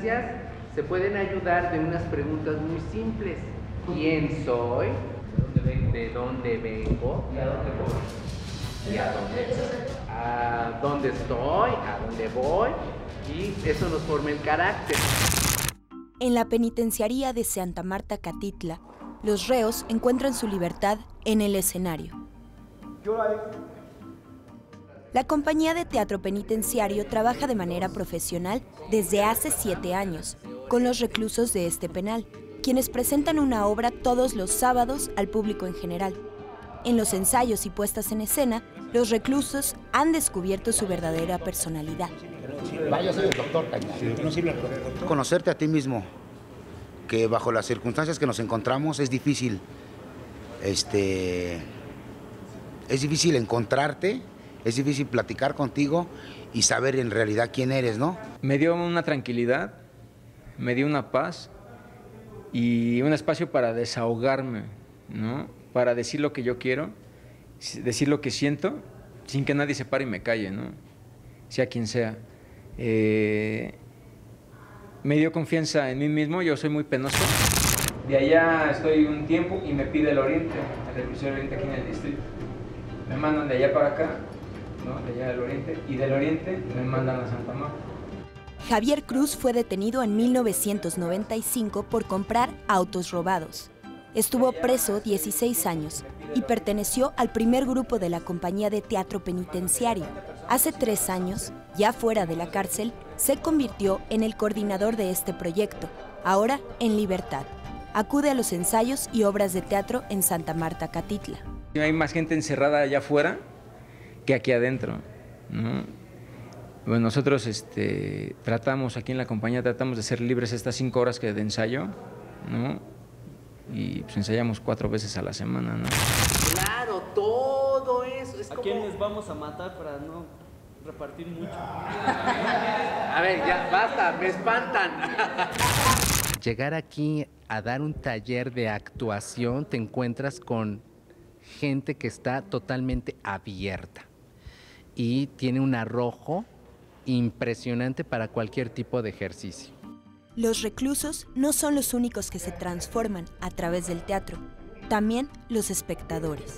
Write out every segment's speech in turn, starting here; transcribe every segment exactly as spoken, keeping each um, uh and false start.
circunstancias se pueden ayudar de unas preguntas muy simples. ¿Quién soy? ¿De dónde vengo? ¿Y a dónde voy? ¿Y a dónde? ¿A dónde estoy? ¿A dónde voy? Y eso nos forma el carácter. En la penitenciaría de Santa Marta Catitla, los reos encuentran su libertad en el escenario. La compañía de teatro penitenciario trabaja de manera profesional desde hace siete años con los reclusos de este penal, quienes presentan una obra todos los sábados al público en general. En los ensayos y puestas en escena, los reclusos han descubierto su verdadera personalidad. Vaya, soy el doctor. Conocerte a ti mismo, que bajo las circunstancias que nos encontramos es difícil, este, es difícil encontrarte, es difícil platicar contigo y saber en realidad quién eres, ¿no? Me dio una tranquilidad, me dio una paz y un espacio para desahogarme, ¿no? Para decir lo que yo quiero, decir lo que siento, sin que nadie se pare y me calle, ¿no? Sea quien sea. Eh, me dio confianza en mí mismo, yo soy muy penoso. De allá estoy un tiempo y me pide el Oriente, el reclusorio Oriente aquí en el distrito. Me mandan de allá para acá, ¿no? De allá del Oriente, y del Oriente me mandan a Santa Marta. Javier Cruz fue detenido en mil novecientos noventa y cinco por comprar autos robados. Estuvo preso dieciséis años y perteneció al primer grupo de la compañía de teatro penitenciario. Hace tres años, ya fuera de la cárcel, se convirtió en el coordinador de este proyecto, ahora en libertad. Acude a los ensayos y obras de teatro en Santa Marta Catitla. Hay más gente encerrada allá afuera que aquí adentro, ¿no? Bueno, nosotros este, tratamos, aquí en la compañía, tratamos de ser libres estas cinco horas que de ensayo, ¿no? Y pues ensayamos cuatro veces a la semana, ¿no? Claro, todo eso. Es ¿A como... quiénes vamos a matar para no repartir mucho? A ver, ya, basta, me espantan. Llegar aquí a dar un taller de actuación, te encuentras con gente que está totalmente abierta y tiene un arrojo impresionante para cualquier tipo de ejercicio. Los reclusos no son los únicos que se transforman a través del teatro, también los espectadores.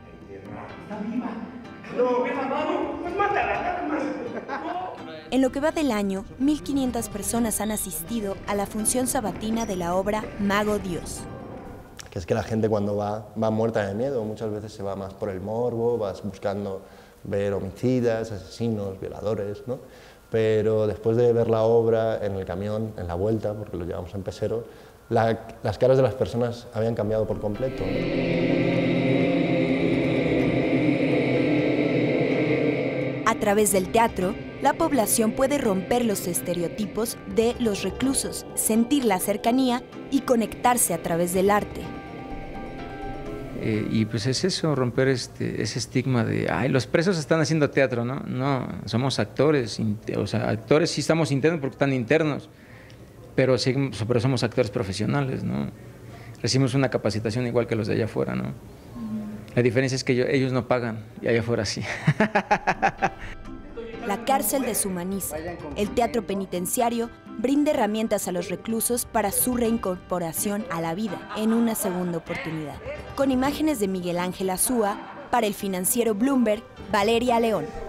En lo que va del año, mil quinientas personas han asistido a la función sabatina de la obra Mago Dios. Que es que la gente cuando va, va muerta de miedo, muchas veces se va más por el morbo, vas buscando ver homicidas, asesinos, violadores, ¿no? Pero después de ver la obra en el camión, en la vuelta, porque lo llevamos en pecero, la, las caras de las personas habían cambiado por completo. A través del teatro, la población puede romper los estereotipos de los reclusos, sentir la cercanía y conectarse a través del arte. Eh, y pues es eso, romper este, ese estigma de, ay, los presos están haciendo teatro, ¿no? No, somos actores, o sea, actores sí estamos internos porque están internos, pero, sí, pero somos actores profesionales, ¿no? Recibimos una capacitación igual que los de allá afuera, ¿no? La diferencia es que yo, ellos no pagan y allá afuera sí. La cárcel deshumaniza. El teatro penitenciario brinda herramientas a los reclusos para su reincorporación a la vida en una segunda oportunidad. Con imágenes de Miguel Ángel Azúa, para El Financiero Bloomberg, Valeria León.